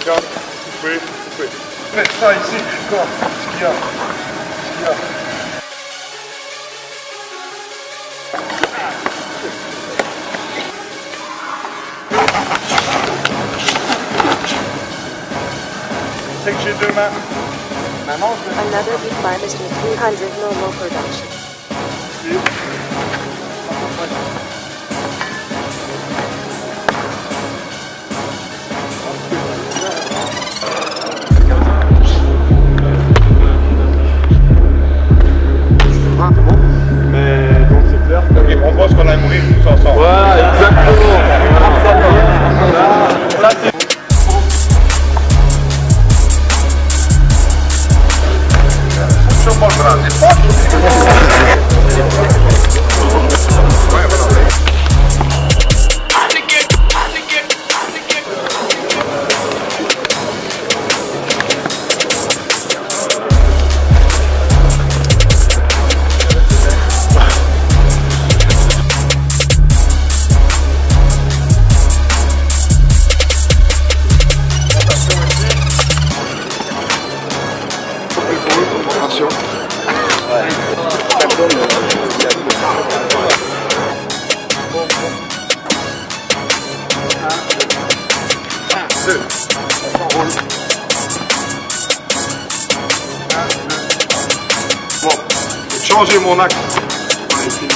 regarde, coupez, coupez. Faites ça ici, quoi, ce qu'il y a. C'est que j'ai deux mains. Maintenant, je vais... Another beat by Mr. 300 Momo Production. Mais donc c'est clair. Ok, on pense qu'on a mourir tous ensemble. Voilà, exactement. Ça, c'est... Somos grandes. Bon, changer mon axe.